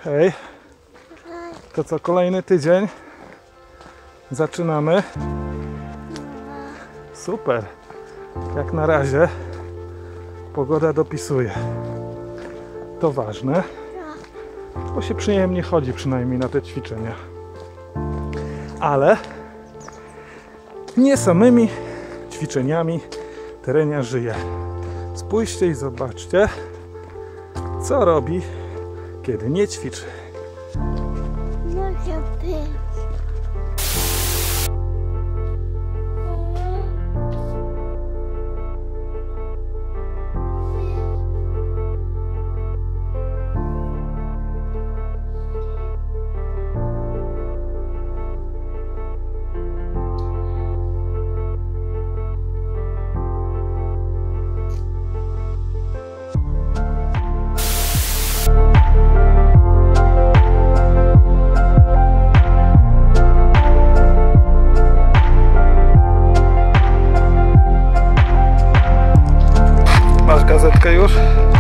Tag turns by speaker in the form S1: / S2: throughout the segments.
S1: Hej. To co, kolejny tydzień? Zaczynamy. Super. Jak na razie pogoda dopisuje. To ważne, bo się przyjemnie chodzi przynajmniej na te ćwiczenia. Ale nie samymi ćwiczeniami Terenia żyje. Spójrzcie i zobaczcie, co robi, kiedy nie ćwiczy.
S2: Może być.
S1: Masz gazetkę już?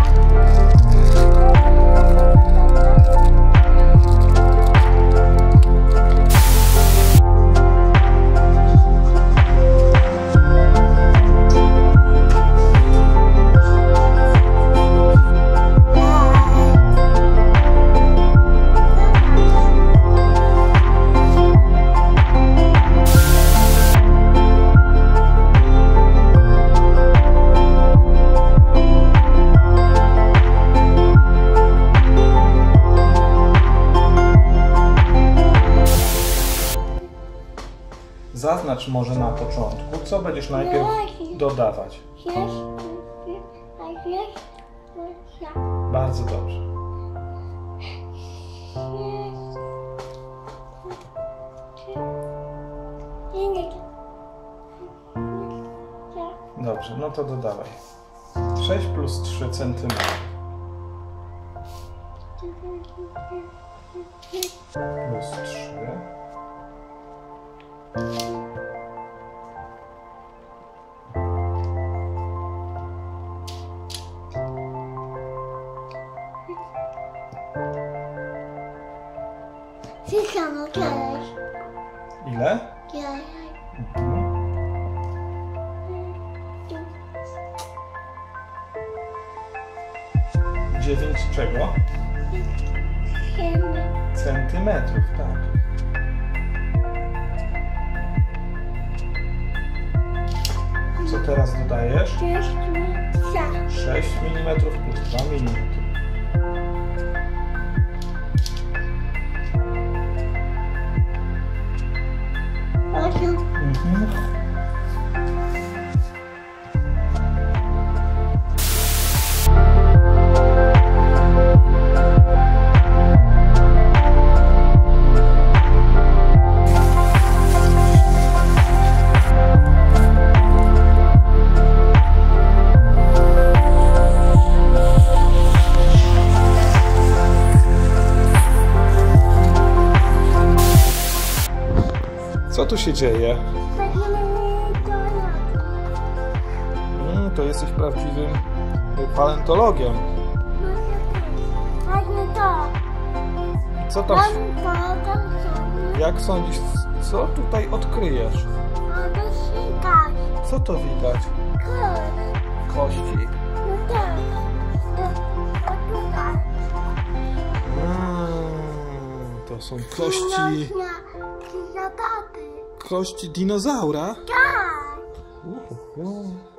S1: Zaznacz może na początku, co będziesz najpierw dodawać. Bardzo dobrze. Dobrze, no to dodawaj. 6 plus 3 cm. Plus 3. Ile? 9 czego? Centymetrów, tak. Co teraz dodajesz? 6 mm plus 2 mm. Co tu się dzieje? To jesteś prawdziwym paleontologiem. Co tam? Jak sądzisz, co tutaj odkryjesz? Co to widać? Kości. To są kości. Kości dinozaura?
S2: Tak!